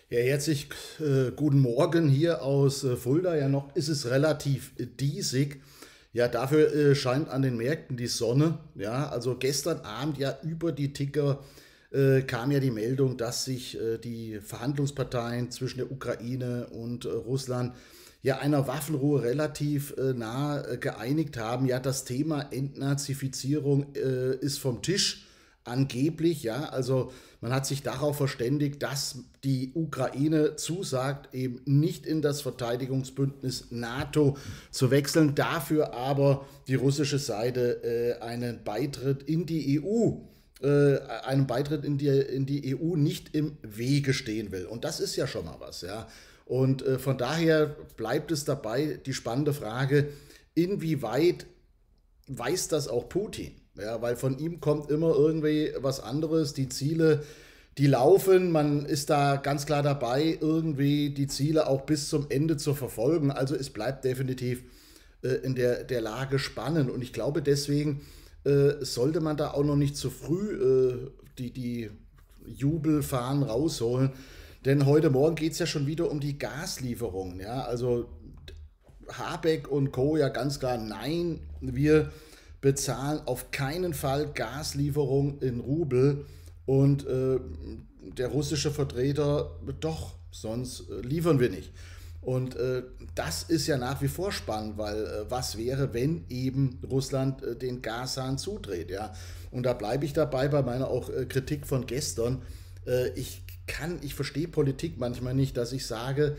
Ja, herzlich guten Morgen hier aus Fulda. Ja, noch ist es relativ diesig. Ja, dafür scheint an den Märkten die Sonne. Ja, also gestern Abend ja über die Ticker kam ja die Meldung, dass sich die Verhandlungsparteien zwischen der Ukraine und Russland ja einer Waffenruhe relativ nah geeinigt haben. Ja, das Thema Entnazifizierung ist vom Tisch angeblich, ja, also man hat sich darauf verständigt, dass die Ukraine zusagt, eben nicht in das Verteidigungsbündnis NATO zu wechseln, dafür aber die russische Seite einen Beitritt in die EU einem Beitritt in die EU nicht im Wege stehen will. Und das ist ja schon mal was, ja. Und von daher bleibt es dabei die spannende Frage, inwieweit weiß das auch Putin. Ja, weil von ihm kommt immer irgendwie was anderes. Die Ziele, die laufen. Man ist da ganz klar dabei, irgendwie die Ziele auch bis zum Ende zu verfolgen. Also es bleibt definitiv in der Lage spannend. Und ich glaube, deswegen sollte man da auch noch nicht zu früh die Jubelfahnen rausholen. Denn heute Morgen geht es ja schon wieder um die Gaslieferungen. Ja? Also Habeck und Co. ja ganz klar, nein, wir bezahlen auf keinen Fall Gaslieferung in Rubel und der russische Vertreter, doch, sonst liefern wir nicht. Und das ist ja nach wie vor spannend, weil was wäre, wenn eben Russland den Gashahn zudreht, ja? Und da bleibe ich dabei bei meiner auch Kritik von gestern. Ich verstehe Politik manchmal nicht, dass ich sage,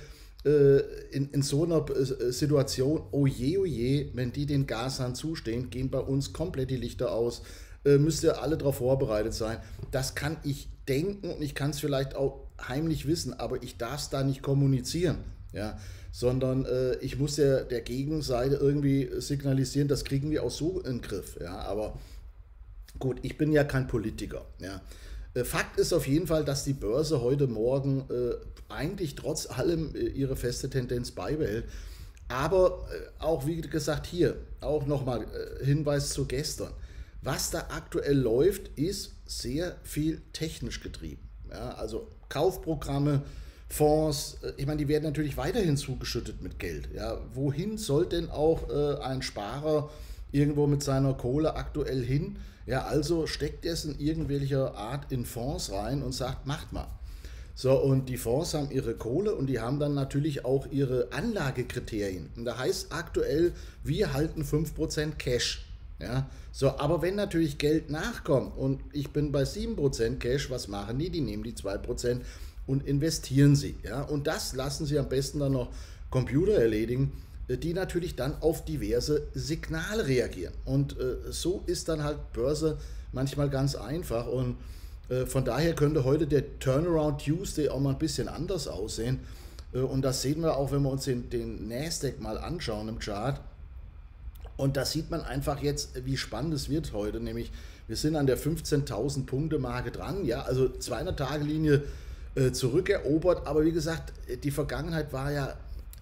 in so einer Situation, oh je, wenn die den Gashahn zustehen, gehen bei uns komplett die Lichter aus, müsst ihr alle darauf vorbereitet sein. Das kann ich denken und ich kann es vielleicht auch heimlich wissen, aber ich darf es da nicht kommunizieren, ja, sondern ich muss der Gegenseite irgendwie signalisieren, das kriegen wir auch so in den Griff, ja, aber gut, ich bin ja kein Politiker, ja. Fakt ist auf jeden Fall, dass die Börse heute Morgen eigentlich trotz allem ihre feste Tendenz beibehält. Aber auch wie gesagt hier, auch nochmal Hinweis zu gestern. Was da aktuell läuft, ist sehr viel technisch getrieben. Ja, also Kaufprogramme, Fonds, ich meine, die werden natürlich weiterhin zugeschüttet mit Geld. Ja, wohin soll denn auch ein Sparer irgendwo mit seiner Kohle aktuell hin? Ja, also steckt es in irgendwelcher Art in Fonds rein und sagt, macht mal. So, und die Fonds haben ihre Kohle und die haben dann natürlich auch ihre Anlagekriterien. Und da heißt aktuell, wir halten 5% Cash. Ja, so, aber wenn natürlich Geld nachkommt und ich bin bei 7% Cash, was machen die? Die nehmen die 2% und investieren sie. Ja, und das lassen sie am besten dann noch Computer erledigen, die natürlich dann auf diverse Signale reagieren. Und so ist dann halt Börse manchmal ganz einfach. Und von daher könnte heute der Turnaround Tuesday auch mal ein bisschen anders aussehen. Und das sehen wir auch, wenn wir uns den Nasdaq mal anschauen im Chart. Und da sieht man einfach jetzt, wie spannend es wird heute. Nämlich, wir sind an der 15.000 Punkte Marke dran. Ja, also 200-Tage-Linie zurückerobert. Aber wie gesagt, die Vergangenheit war ja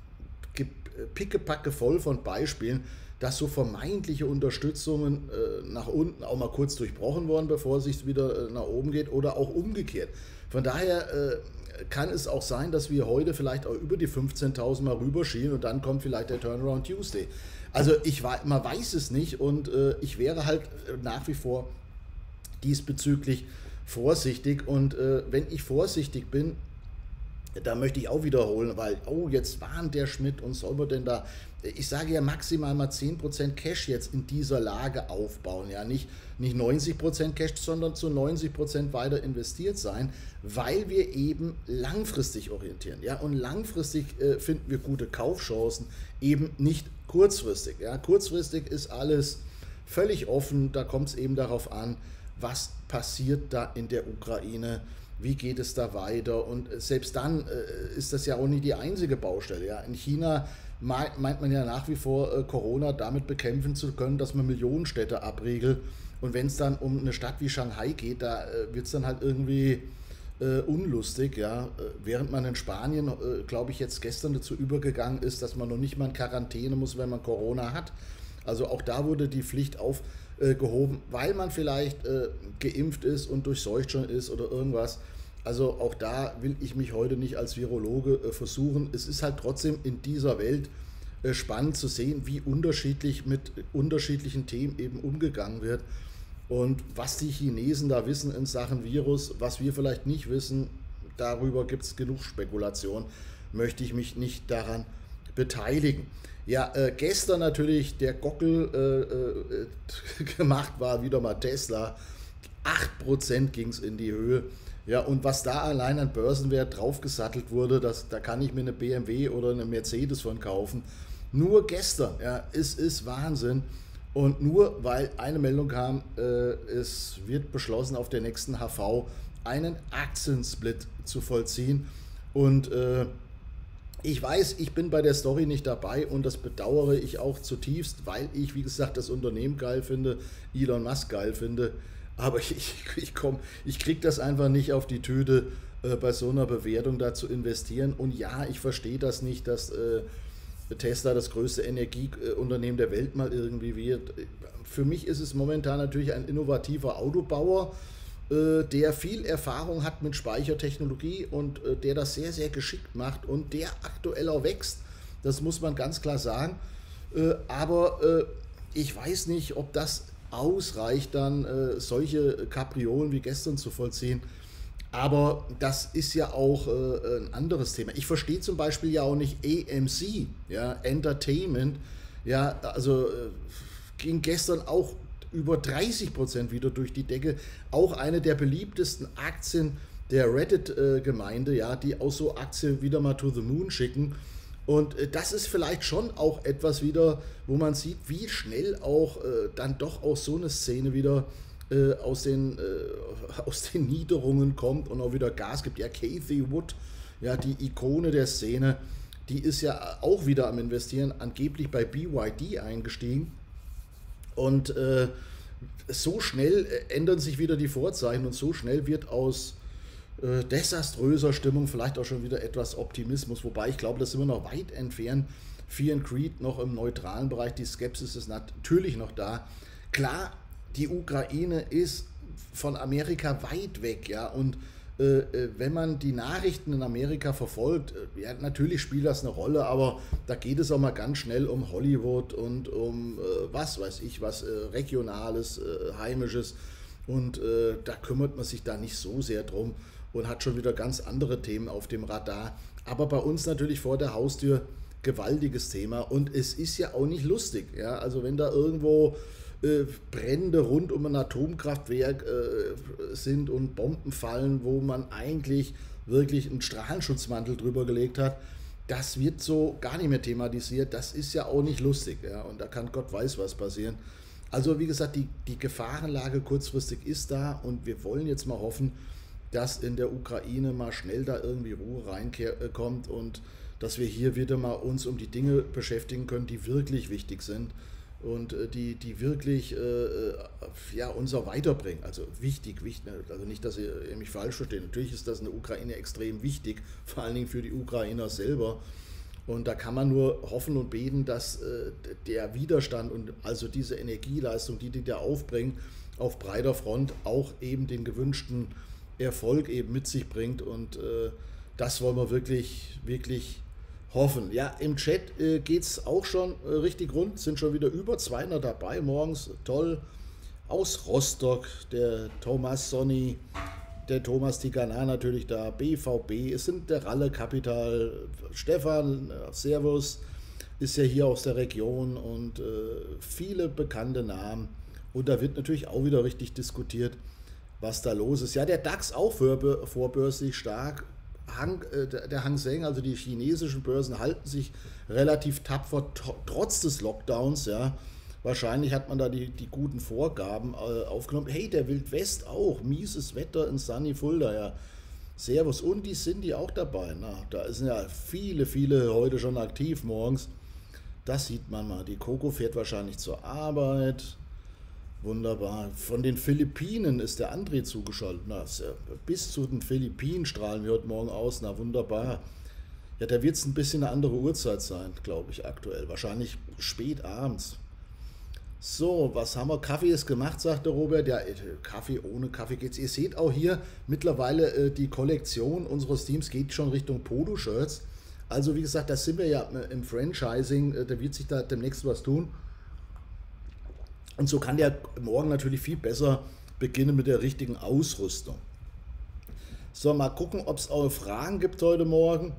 pickepacke voll von Beispielen, dass so vermeintliche Unterstützungen nach unten auch mal kurz durchbrochen wurden, bevor es sich wieder nach oben geht oder auch umgekehrt. Von daher kann es auch sein, dass wir heute vielleicht auch über die 15.000 mal rüberschielen und dann kommt vielleicht der Turnaround Tuesday. Also man weiß es nicht und ich wäre halt nach wie vor diesbezüglich vorsichtig und wenn ich vorsichtig bin, da möchte ich auch wiederholen, weil, oh, jetzt warnt der Schmidt und soll man denn da, ich sage ja maximal mal 10% Cash jetzt in dieser Lage aufbauen, ja, nicht 90% Cash, sondern zu 90% weiter investiert sein, weil wir eben langfristig orientieren, ja, und langfristig finden wir gute Kaufchancen, eben nicht kurzfristig, ja, kurzfristig ist alles völlig offen, da kommt es eben darauf an, was passiert da in der Ukraine, wie geht es da weiter und selbst dann ist das ja auch nicht die einzige Baustelle. Ja. In China meint man ja nach wie vor Corona damit bekämpfen zu können, dass man Millionenstädte abriegelt und wenn es dann um eine Stadt wie Shanghai geht, da wird es dann halt irgendwie unlustig, ja. Während man in Spanien, glaube ich, jetzt gestern dazu übergegangen ist, dass man noch nicht mal in Quarantäne muss, wenn man Corona hat. Also auch da wurde die Pflicht aufgehoben, weil man vielleicht geimpft ist und durchseucht schon ist oder irgendwas. Also auch da will ich mich heute nicht als Virologe versuchen. Es ist halt trotzdem in dieser Welt spannend zu sehen, wie unterschiedlich mit unterschiedlichen Themen eben umgegangen wird. Und was die Chinesen da wissen in Sachen Virus, was wir vielleicht nicht wissen, darüber gibt es genug Spekulation. Möchte ich mich nicht daran beteiligen. Ja, gestern natürlich der Gockel gemacht war, wieder mal Tesla. 8% ging es in die Höhe. Ja, und was da allein an Börsenwert draufgesattelt wurde, da kann ich mir eine BMW oder eine Mercedes von kaufen. Nur gestern, ja, es ist Wahnsinn. Und nur weil eine Meldung kam, es wird beschlossen, auf der nächsten HV einen Aktiensplit zu vollziehen. Und ich weiß, ich bin bei der Story nicht dabei und das bedauere ich auch zutiefst, weil ich, wie gesagt, das Unternehmen geil finde, Elon Musk geil finde. Aber ich kriege das einfach nicht auf die Tüte, bei so einer Bewertung da zu investieren. Und ja, ich verstehe das nicht, dass Tesla das größte Energieunternehmen der Welt mal irgendwie wird. Für mich ist es momentan natürlich ein innovativer Autobauer, der viel Erfahrung hat mit Speichertechnologie und der das sehr, sehr geschickt macht und der aktuell auch wächst. Das muss man ganz klar sagen. Aber ich weiß nicht, ob das ausreicht, dann solche Kapriolen wie gestern zu vollziehen. Aber das ist ja auch ein anderes Thema. Ich verstehe zum Beispiel ja auch nicht AMC, ja, Entertainment, ja, also ging gestern auch über 30% wieder durch die Decke. Auch eine der beliebtesten Aktien der Reddit-Gemeinde, ja, die auch so Aktien wieder mal to the moon schicken. Und das ist vielleicht schon auch etwas wieder, wo man sieht, wie schnell auch dann doch auch so eine Szene wieder aus den Niederungen kommt und auch wieder Gas gibt. Ja, Cathie Wood, ja, die Ikone der Szene, die ist ja auch wieder am Investieren, angeblich bei BYD eingestiegen. Und so schnell ändern sich wieder die Vorzeichen und so schnell wird aus desaströser Stimmung vielleicht auch schon wieder etwas Optimismus. Wobei ich glaube, das sind wir noch weit entfernt. Fear and Greed noch im neutralen Bereich. Die Skepsis ist natürlich noch da. Klar, die Ukraine ist von Amerika weit weg, ja, und wenn man die Nachrichten in Amerika verfolgt, ja, natürlich spielt das eine Rolle, aber da geht es auch mal ganz schnell um Hollywood und um was weiß ich, was Regionales, Heimisches, und da kümmert man sich da nicht so sehr drum und hat schon wieder ganz andere Themen auf dem Radar. Aber bei uns natürlich vor der Haustür gewaltiges Thema und es ist ja auch nicht lustig, ja, also wenn da irgendwo Brände rund um ein Atomkraftwerk sind und Bomben fallen, wo man eigentlich wirklich einen Strahlenschutzmantel drüber gelegt hat, das wird so gar nicht mehr thematisiert. Das ist ja auch nicht lustig. Ja? Und da kann Gott weiß was passieren. Also wie gesagt, die Gefahrenlage kurzfristig ist da und wir wollen jetzt mal hoffen, dass in der Ukraine mal schnell da irgendwie Ruhe reinkommt und dass wir hier wieder mal uns um die Dinge beschäftigen können, die wirklich wichtig sind. Und die wirklich ja, uns auch weiterbringen. Also wichtig, also nicht, dass ihr mich falsch versteht. Natürlich ist das in der Ukraine extrem wichtig, vor allen Dingen für die Ukrainer selber. Und da kann man nur hoffen und beten, dass der Widerstand und also diese Energieleistung, die da aufbringen, auf breiter Front auch eben den gewünschten Erfolg eben mit sich bringt. Und das wollen wir wirklich, wirklich hoffen. Ja, im Chat geht es auch schon richtig rund, sind schon wieder über 200 dabei morgens, toll. Aus Rostock, der Thomas Sonny, der Thomas Tigana natürlich da, BVB, es sind der Ralle Kapital, Stefan, Servus, ist ja hier aus der Region und viele bekannte Namen. Und da wird natürlich auch wieder richtig diskutiert, was da los ist. Ja, der DAX auch vorbörslich stark. Der Hang Seng, also die chinesischen Börsen, halten sich relativ tapfer, trotz des Lockdowns. Ja. Wahrscheinlich hat man da die guten Vorgaben aufgenommen. Hey, der Wildwest auch, mieses Wetter in Sunny Fulda. Ja. Servus, und die sind die auch dabei. Na, da sind ja viele, viele heute schon aktiv morgens. Das sieht man mal. Die Coco fährt wahrscheinlich zur Arbeit. Wunderbar. Von den Philippinen ist der André zugeschaltet. Na, bis zu den Philippinen strahlen wir heute Morgen aus. Na, wunderbar. Ja, da wird es ein bisschen eine andere Uhrzeit sein, glaube ich, aktuell. Wahrscheinlich spät abends. So, was haben wir? Kaffee ist gemacht, sagt der Robert. Ja, Kaffee, ohne Kaffee geht's. Ihr seht auch hier mittlerweile die Kollektion unseres Teams geht schon Richtung Polo-Shirts. Also wie gesagt, da sind wir ja im Franchising, da wird sich da demnächst was tun. Und so kann der morgen natürlich viel besser beginnen mit der richtigen Ausrüstung. So, mal gucken, ob es auch Fragen gibt heute Morgen.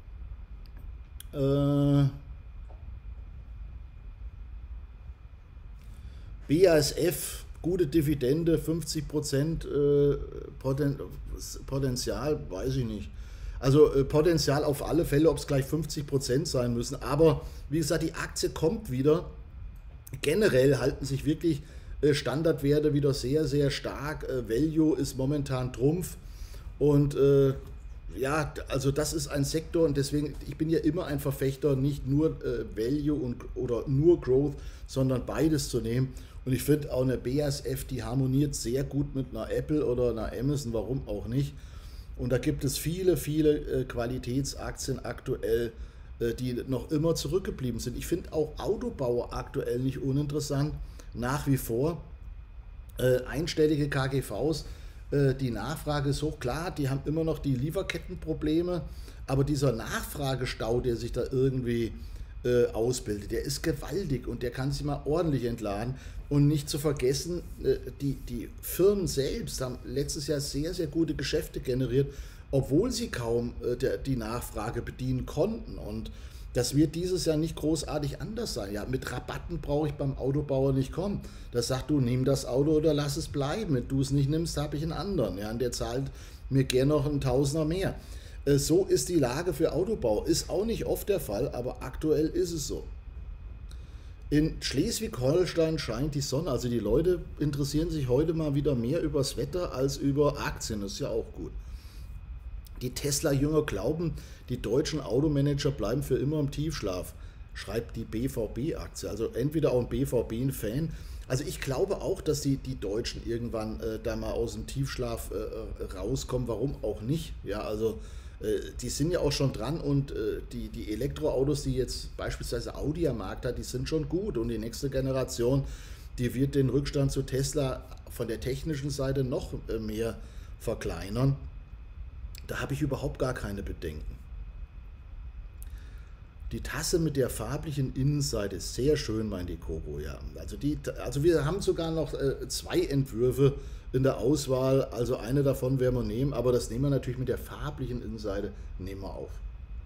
BASF, gute Dividende, 50% Potenzial, weiß ich nicht. Also Potenzial auf alle Fälle, ob es gleich 50% sein müssen. Aber wie gesagt, die Aktie kommt wieder. Generell halten sich wirklich Standardwerte wieder sehr, sehr stark. Value ist momentan Trumpf. Und ja, also das ist ein Sektor und deswegen, ich bin ja immer ein Verfechter, nicht nur Value oder nur Growth, sondern beides zu nehmen. Und ich finde auch eine BASF, die harmoniert sehr gut mit einer Apple oder einer Amazon, warum auch nicht. Und da gibt es viele, viele Qualitätsaktien aktuell, die noch immer zurückgeblieben sind. Ich finde auch Autobauer aktuell nicht uninteressant, nach wie vor. Einstellige KGVs, die Nachfrage ist hoch. Klar, die haben immer noch die Lieferkettenprobleme, aber dieser Nachfragestau, der sich da irgendwie ausbildet, der ist gewaltig und der kann sich mal ordentlich entladen. Und nicht zu vergessen, die Firmen selbst haben letztes Jahr sehr, sehr gute Geschäfte generiert, obwohl sie kaum die Nachfrage bedienen konnten. Und das wird dieses Jahr nicht großartig anders sein. Ja, mit Rabatten brauche ich beim Autobauer nicht kommen. Da sagt du, nimm das Auto oder lass es bleiben. Wenn du es nicht nimmst, habe ich einen anderen. Ja, und der zahlt mir gerne noch einen Tausender mehr. So ist die Lage für Autobau. Ist auch nicht oft der Fall, aber aktuell ist es so. In Schleswig-Holstein scheint die Sonne. Also die Leute interessieren sich heute mal wieder mehr übers Wetter als über Aktien. Das ist ja auch gut. Die Tesla-Jünger glauben, die deutschen Automanager bleiben für immer im Tiefschlaf, schreibt die BVB-Aktie. Also entweder auch ein BVB-Fan. Also ich glaube auch, dass die Deutschen irgendwann da mal aus dem Tiefschlaf rauskommen. Warum auch nicht? Ja, also die sind ja auch schon dran und die Elektroautos, die jetzt beispielsweise Audi am Markt hat, die sind schon gut. Und die nächste Generation, die wird den Rückstand zu Tesla von der technischen Seite noch mehr verkleinern. Da habe ich überhaupt gar keine Bedenken. Die Tasse mit der farblichen Innenseite ist sehr schön, meint die Coco. Ja. Also wir haben sogar noch zwei Entwürfe in der Auswahl. Also eine davon werden wir nehmen, aber das nehmen wir natürlich mit der farblichen Innenseite nehmen wir auf.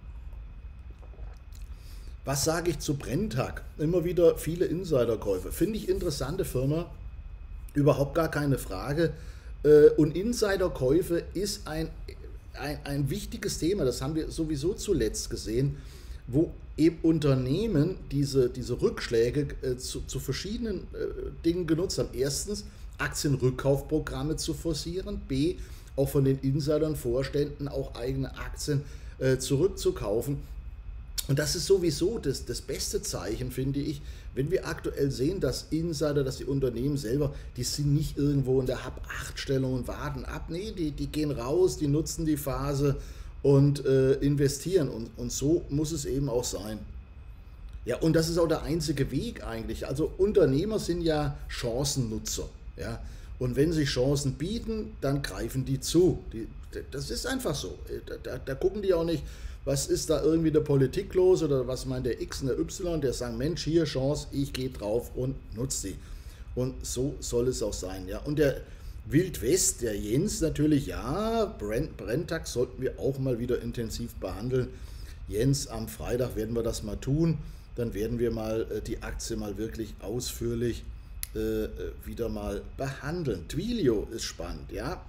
Was sage ich zu Brenntag? Immer wieder viele Insiderkäufe. Finde ich interessante Firma, überhaupt gar keine Frage. Und Insiderkäufe ist ein wichtiges Thema, das haben wir sowieso zuletzt gesehen, wo eben Unternehmen diese Rückschläge zu verschiedenen Dingen genutzt haben. Erstens, Aktienrückkaufprogramme zu forcieren, B, auch von den Insidern, Vorständen auch eigene Aktien zurückzukaufen. Und das ist sowieso das beste Zeichen, finde ich, wenn wir aktuell sehen, dass Insider, dass die Unternehmen selber, die sind nicht irgendwo in der Hab-8-Stellung und warten ab. Nee, die gehen raus, die nutzen die Phase und investieren. Und so muss es eben auch sein. Ja, und das ist auch der einzige Weg eigentlich. Also Unternehmer sind ja Chancennutzer. Ja? Und wenn sie Chancen bieten, dann greifen die zu. Das ist einfach so. Da gucken die auch nicht, was ist da irgendwie der Politik los oder was meint der X und der Y, der sagt, Mensch, hier Chance, ich gehe drauf und nutze sie. Und so soll es auch sein. Ja. Und der Wildwest, der Jens natürlich, ja, Brenntag sollten wir auch mal wieder intensiv behandeln. Jens, am Freitag werden wir das mal tun. Dann werden wir mal die Aktie mal wirklich ausführlich wieder mal behandeln. Twilio ist spannend, ja.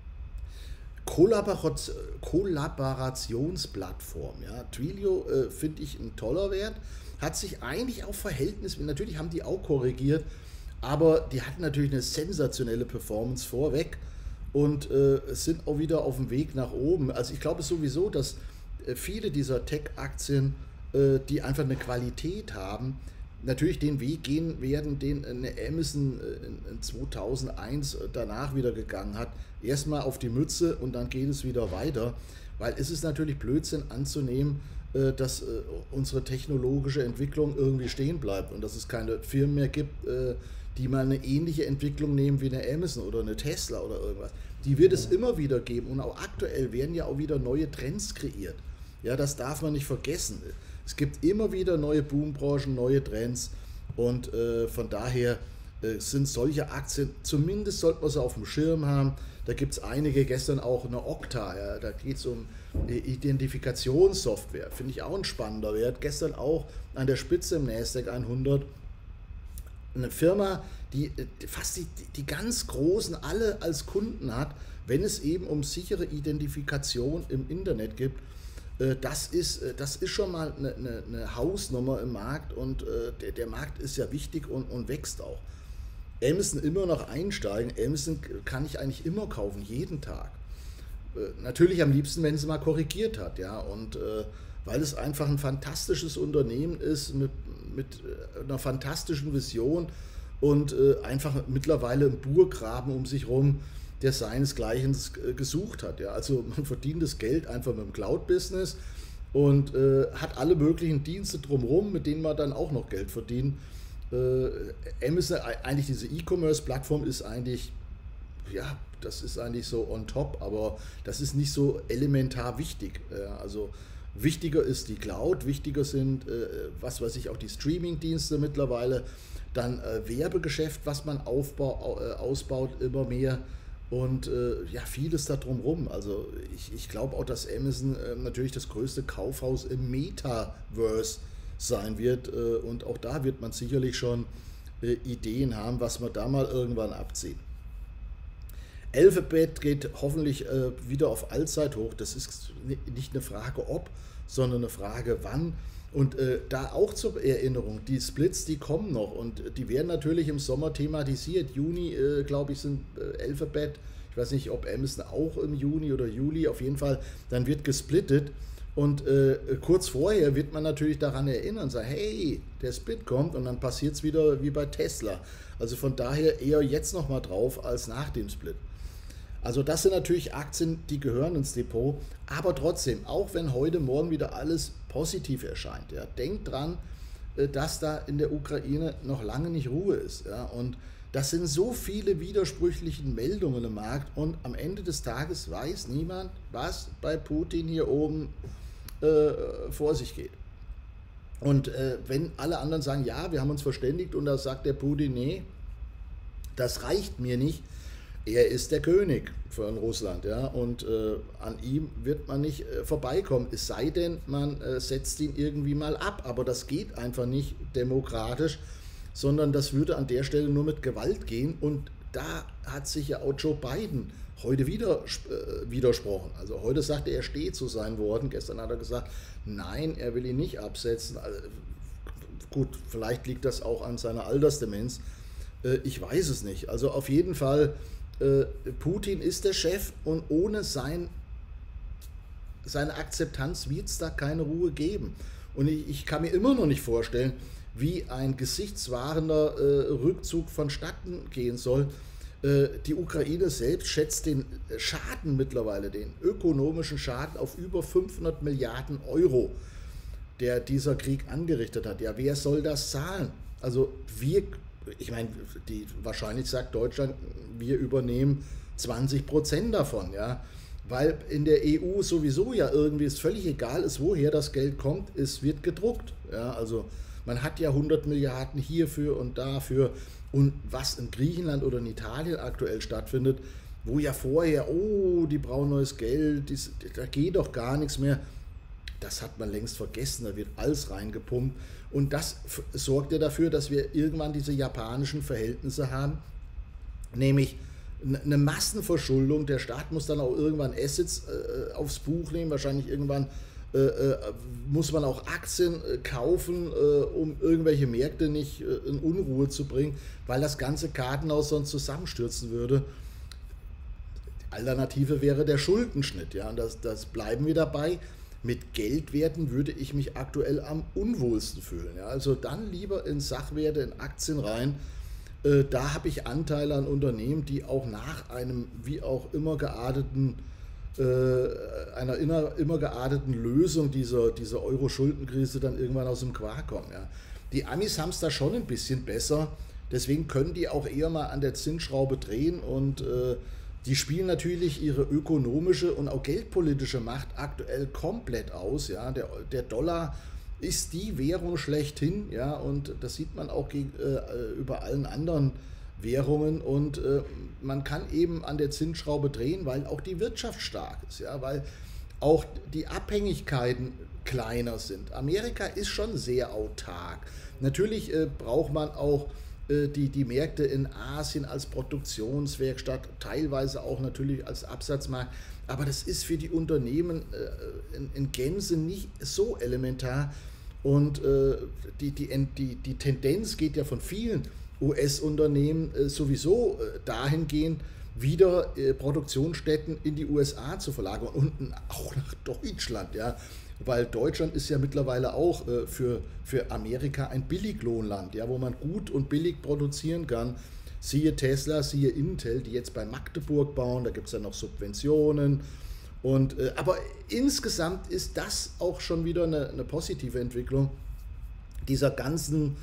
Kollaborationsplattform. Ja. Twilio finde ich ein toller Wert, hat sich eigentlich auch Verhältnis, natürlich haben die auch korrigiert, aber die hatten natürlich eine sensationelle Performance vorweg und sind auch wieder auf dem Weg nach oben. Also ich glaube sowieso, dass viele dieser Tech-Aktien, die einfach eine Qualität haben, natürlich den Weg gehen werden, den eine Amazon in 2001 danach wieder gegangen hat. Erstmal auf die Mütze und dann geht es wieder weiter, weil es ist natürlich Blödsinn anzunehmen, dass unsere technologische Entwicklung irgendwie stehen bleibt und dass es keine Firmen mehr gibt, die mal eine ähnliche Entwicklung nehmen wie eine Amazon oder eine Tesla oder irgendwas. Die wird es immer wieder geben und auch aktuell werden ja auch wieder neue Trends kreiert. Ja, das darf man nicht vergessen. Es gibt immer wieder neue Boombranchen, neue Trends und von daher sind solche Aktien, zumindest sollte man sie auf dem Schirm haben. Da gibt es einige, gestern auch eine Okta, ja, da geht es um Identifikationssoftware, finde ich auch ein spannender Wert. Gestern auch an der Spitze im Nasdaq 100 eine Firma, die fast die ganz Großen alle als Kunden hat, wenn es eben um sichere Identifikation im Internet geht. Das ist schon mal eine Hausnummer im Markt und der Markt ist ja wichtig und wächst auch. Amazon immer noch einsteigen. Amazon kann ich eigentlich immer kaufen, jeden Tag. Natürlich am liebsten, wenn sie mal korrigiert hat, ja, und weil es einfach ein fantastisches Unternehmen ist mit einer fantastischen Vision und einfach mittlerweile ein Burggraben um sich rum, der seinesgleichen gesucht hat. Ja. Also man verdient das Geld einfach mit dem Cloud-Business und hat alle möglichen Dienste drumherum, mit denen man dann auch noch Geld verdient. Amazon, eigentlich diese E-Commerce-Plattform ist eigentlich, ja, das ist eigentlich so on top, aber das ist nicht so elementar wichtig. Also wichtiger ist die Cloud, wichtiger sind, was weiß ich, auch die Streaming-Dienste mittlerweile, dann Werbegeschäft, was man ausbaut immer mehr und ja, vieles da drumherum. Also ich glaube auch, dass Amazon natürlich das größte Kaufhaus im Metaverse sein wird und auch da wird man sicherlich schon Ideen haben, was wir da mal irgendwann abziehen. Alphabet geht hoffentlich wieder auf Allzeithoch. Das ist nicht eine Frage ob, sondern eine Frage wann. Und da auch zur Erinnerung, die Splits, die kommen noch und die werden natürlich im Sommer thematisiert. Juni, glaube ich, sind Alphabet. Ich weiß nicht, ob Amazon auch im Juni oder Juli, auf jeden Fall, dann wird gesplittet. Und kurz vorher wird man natürlich daran erinnern und sagen, hey, der Split kommt und dann passiert es wieder wie bei Tesla. Also von daher eher jetzt nochmal drauf als nach dem Split. Also das sind natürlich Aktien, die gehören ins Depot, aber trotzdem, auch wenn heute Morgen wieder alles positiv erscheint, ja, denkt dran, dass da in der Ukraine noch lange nicht Ruhe ist. Ja, und das sind so viele widersprüchliche Meldungen im Markt und am Ende des Tages weiß niemand, was bei Putin hier oben vor sich geht. Und wenn alle anderen sagen, ja, wir haben uns verständigt und da sagt der Putin, nee, das reicht mir nicht, er ist der König von Russland, ja, und an ihm wird man nicht vorbeikommen, es sei denn, man setzt ihn irgendwie mal ab, aber das geht einfach nicht demokratisch, sondern das würde an der Stelle nur mit Gewalt gehen und da hat sich ja auch Joe Biden heute wieder widersprochen. Also heute sagte er, steht zu seinen Worten, gestern hat er gesagt, nein, er will ihn nicht absetzen. Also, gut, vielleicht liegt das auch an seiner Altersdemenz, ich weiß es nicht. Also auf jeden Fall, Putin ist der Chef und ohne seine Akzeptanz wird es da keine Ruhe geben. Und ich kann mir immer noch nicht vorstellen, wie ein gesichtswahrender Rückzug vonstatten gehen soll. Die Ukraine selbst schätzt den Schaden mittlerweile, den ökonomischen Schaden auf über 500 Milliarden Euro, der dieser Krieg angerichtet hat. Ja, wer soll das zahlen? Also ich meine, wahrscheinlich sagt Deutschland, wir übernehmen 20% davon, ja, weil in der EU sowieso ja irgendwie ist völlig egal ist, woher das Geld kommt, es wird gedruckt, ja, also man hat ja 100 Milliarden hierfür und dafür und was in Griechenland oder in Italien aktuell stattfindet, wo ja vorher, oh, die brauchen neues Geld, da geht doch gar nichts mehr, das hat man längst vergessen, da wird alles reingepumpt und das sorgt ja dafür, dass wir irgendwann diese japanischen Verhältnisse haben, nämlich eine Massenverschuldung, der Staat muss dann auch irgendwann Assets aufs Buch nehmen, wahrscheinlich irgendwann muss man auch Aktien kaufen, um irgendwelche Märkte nicht in Unruhe zu bringen, weil das ganze Kartenhaus sonst zusammenstürzen würde. Die Alternative wäre der Schuldenschnitt, ja, und das bleiben wir dabei. Mit Geldwerten würde ich mich aktuell am unwohlsten fühlen. Ja. Also dann lieber in Sachwerte, in Aktien rein. Da habe ich Anteile an Unternehmen, die auch nach einem wie auch immer gearteten einer immer gearteten Lösung dieser Euro-Schuldenkrise dann irgendwann aus dem Quark kommen. Ja. Die Amis haben es da schon ein bisschen besser, deswegen können die auch eher mal an der Zinsschraube drehen und die spielen natürlich ihre ökonomische und auch geldpolitische Macht aktuell komplett aus. Ja. Der Dollar ist die Währung schlechthin, ja, und das sieht man auch über allen anderen Währungen und man kann eben an der Zinsschraube drehen, weil auch die Wirtschaft stark ist, ja, weil auch die Abhängigkeiten kleiner sind. Amerika ist schon sehr autark. Natürlich braucht man auch die Märkte in Asien als Produktionswerkstatt, teilweise auch natürlich als Absatzmarkt, aber das ist für die Unternehmen in Gänze nicht so elementar und die Tendenz geht ja von vielen US-Unternehmen sowieso dahingehend, wieder Produktionsstätten in die USA zu verlagern und auch nach Deutschland, ja, weil Deutschland ist ja mittlerweile auch für Amerika ein Billiglohnland, ja, wo man gut und billig produzieren kann. Siehe Tesla, siehe Intel, die jetzt bei Magdeburg bauen, da gibt es ja noch Subventionen. Und, aber insgesamt ist das auch schon wieder eine positive Entwicklung dieser ganzen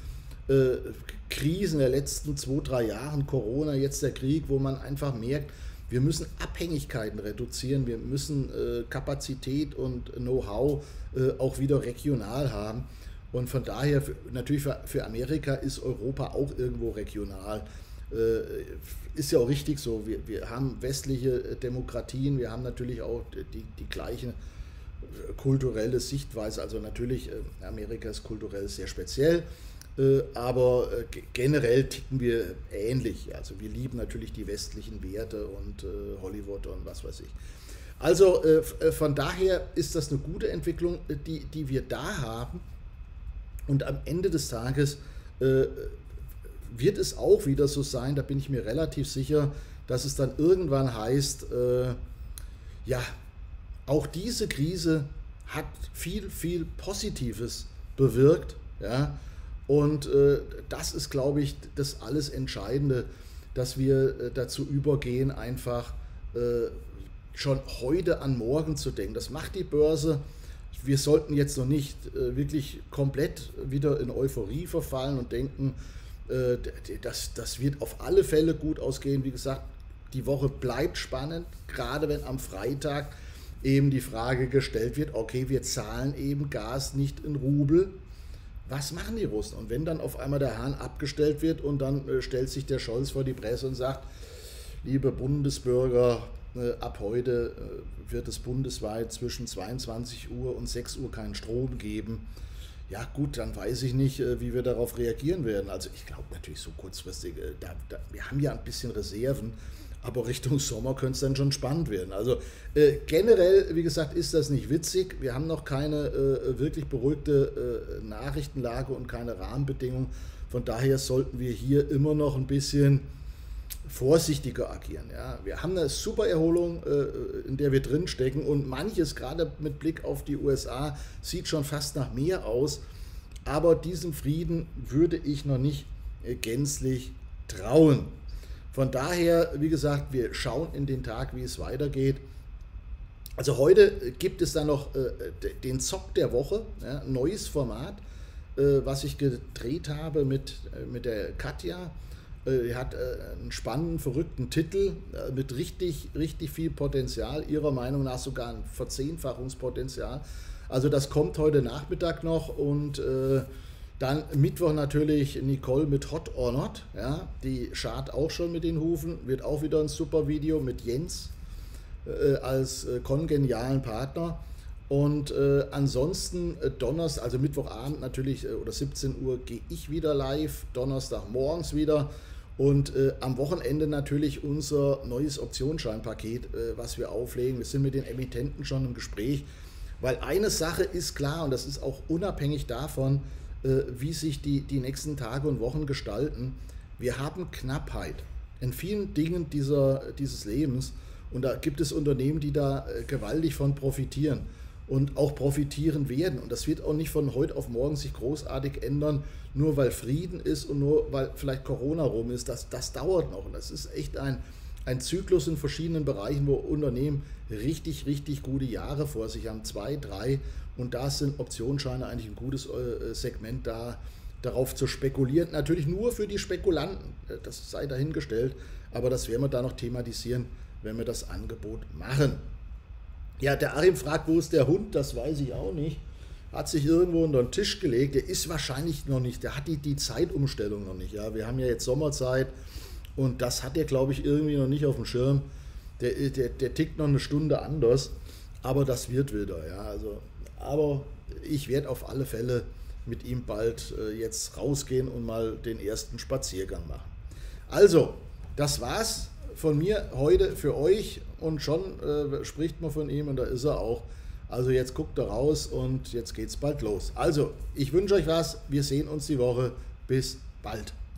Krisen der letzten 2, 3 Jahren, Corona, jetzt der Krieg, wo man einfach merkt, wir müssen Abhängigkeiten reduzieren, wir müssen Kapazität und Know-how auch wieder regional haben. Und von daher, natürlich für Amerika ist Europa auch irgendwo regional. Ist ja auch richtig so, wir haben westliche Demokratien, wir haben natürlich auch die gleiche kulturelle Sichtweise, also natürlich Amerika ist kulturell sehr speziell, aber generell ticken wir ähnlich, also wir lieben natürlich die westlichen Werte und Hollywood und was weiß ich. Also von daher ist das eine gute Entwicklung, die wir da haben und am Ende des Tages wird es auch wieder so sein, da bin ich mir relativ sicher, dass es dann irgendwann heißt, ja, auch diese Krise hat viel, viel Positives bewirkt, ja, und das ist, glaube ich, das alles Entscheidende, dass wir dazu übergehen, einfach schon heute an morgen zu denken. Das macht die Börse. Wir sollten jetzt noch nicht wirklich komplett wieder in Euphorie verfallen und denken, das wird auf alle Fälle gut ausgehen. Wie gesagt, die Woche bleibt spannend, gerade wenn am Freitag eben die Frage gestellt wird, okay, wir zahlen eben Gas nicht in Rubel. Was machen die Russen? Und wenn dann auf einmal der Hahn abgestellt wird und dann stellt sich der Scholz vor die Presse und sagt, liebe Bundesbürger, ab heute wird es bundesweit zwischen 22 Uhr und 6 Uhr keinen Strom geben. Ja gut, dann weiß ich nicht, wie wir darauf reagieren werden. Also ich glaube natürlich so kurzfristig, wir haben ja ein bisschen Reserven, aber Richtung Sommer könnte es dann schon spannend werden. Also generell, wie gesagt, ist das nicht witzig. Wir haben noch keine wirklich beruhigte Nachrichtenlage und keine Rahmenbedingungen. Von daher sollten wir hier immer noch ein bisschen vorsichtiger agieren. Ja. Wir haben eine super Erholung, in der wir drin stecken und manches, gerade mit Blick auf die USA, sieht schon fast nach mehr aus. Aber diesem Frieden würde ich noch nicht gänzlich trauen. Von daher, wie gesagt, wir schauen in den Tag, wie es weitergeht. Also heute gibt es dann noch den Zock der Woche, ja, ein neues Format, was ich gedreht habe mit der Katja. Die hat einen spannenden, verrückten Titel mit richtig, richtig viel Potenzial, ihrer Meinung nach sogar ein Verzehnfachungspotenzial. Also das kommt heute Nachmittag noch und dann Mittwoch natürlich Nicole mit Hot or Not, ja, die schart auch schon mit den Hufen, wird auch wieder ein super Video mit Jens als kongenialen Partner. Und ansonsten Donnerstag, also Mittwochabend natürlich oder 17 Uhr gehe ich wieder live, Donnerstag morgens wieder und am Wochenende natürlich unser neues Optionsscheinpaket, was wir auflegen. Wir sind mit den Emittenten schon im Gespräch, weil eine Sache ist klar und das ist auch unabhängig davon, wie sich die nächsten Tage und Wochen gestalten. Wir haben Knappheit in vielen Dingen dieses Lebens und da gibt es Unternehmen, die da gewaltig von profitieren und auch profitieren werden. Und das wird auch nicht von heute auf morgen sich großartig ändern, nur weil Frieden ist und nur weil vielleicht Corona rum ist. Das dauert noch und das ist echt ein ein Zyklus in verschiedenen Bereichen, wo Unternehmen richtig, richtig gute Jahre vor sich haben, 2, 3, und da sind Optionsscheine eigentlich ein gutes Segment darauf zu spekulieren. Natürlich nur für die Spekulanten, das sei dahingestellt, aber das werden wir da noch thematisieren, wenn wir das Angebot machen. Ja, der Achim fragt, wo ist der Hund? Das weiß ich auch nicht. Hat sich irgendwo unter den Tisch gelegt. Der ist wahrscheinlich noch nicht, der hat die Zeitumstellung noch nicht. Ja, wir haben ja jetzt Sommerzeit und das hat er, glaube ich, irgendwie noch nicht auf dem Schirm. Der tickt noch eine Stunde anders, aber das wird wieder. Ja, also, aber ich werde auf alle Fälle mit ihm bald jetzt rausgehen und mal den ersten Spaziergang machen. Also, das war's von mir heute für euch und schon spricht man von ihm und da ist er auch. Also jetzt guckt er raus und jetzt geht's bald los. Also, ich wünsche euch was. Wir sehen uns die Woche. Bis bald.